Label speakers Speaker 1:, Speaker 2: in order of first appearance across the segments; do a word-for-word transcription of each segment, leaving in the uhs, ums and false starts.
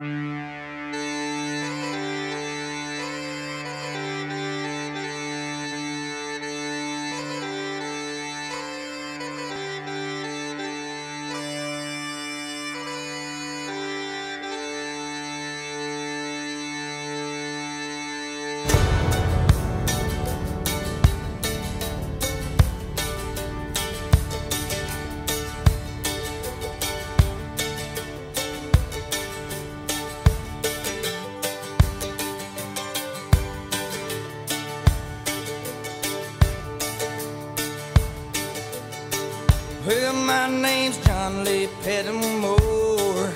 Speaker 1: Well, my name's John Lee Pettimore,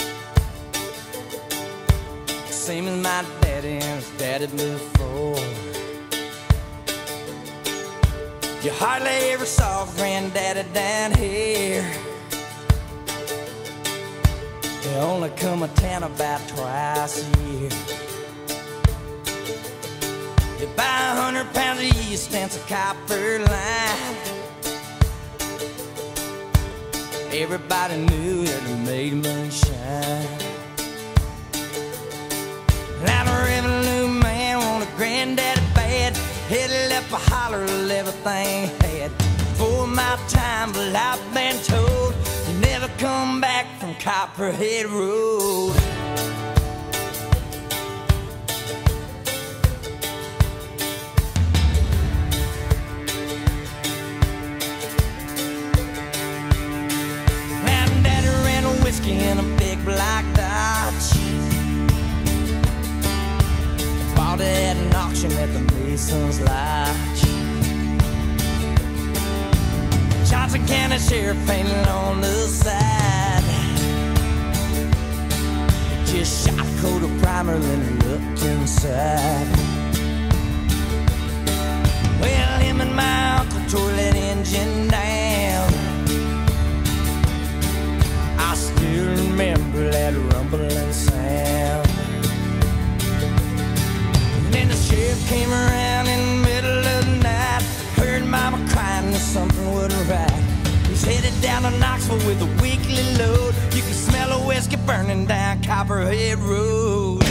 Speaker 1: same as my daddy and his daddy before. You hardly ever saw Granddaddy down here. They only come to town about twice a year. You buy a hundred pounds of yeast and some copper line. Everybody knew that it made moonshine. Now the revenue man wanted Granddaddy bad. Headed up a holler of everything he had. For my time, but I've been told you never come back from Copperhead Road. In a big black Dodge, bought it at an auction at the Mason's Lodge. Johnson County Sheriff painted on the side. Just shot a coat of primer, then looked inside. Well, him and my uncle tore that engine down. I still remember that rumbling sound. And then the sheriff came around in the middle of the night. Heard Mama crying that something wasn't right. He's headed down to Knoxville with a weekly load. You can smell a whiskey burning down Copperhead Road.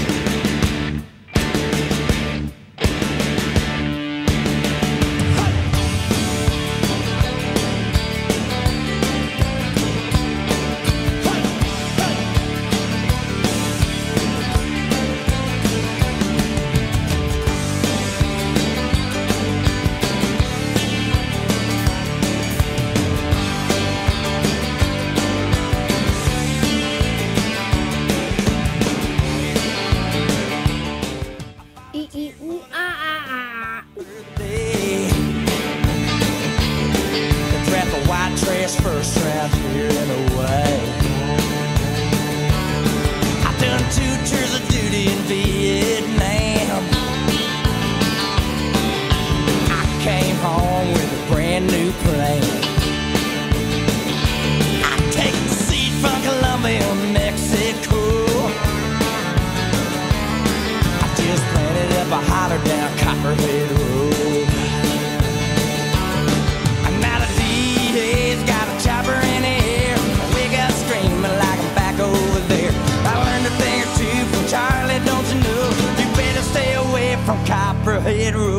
Speaker 1: First round here and away. I done two tours of duty in Vietnam. I came home with a brand new plane. I take the seat from Colombia, Mexico. I just planted up a holler down Copperhead Road. Charlie, don't you know, you better stay away from Copperhead Road.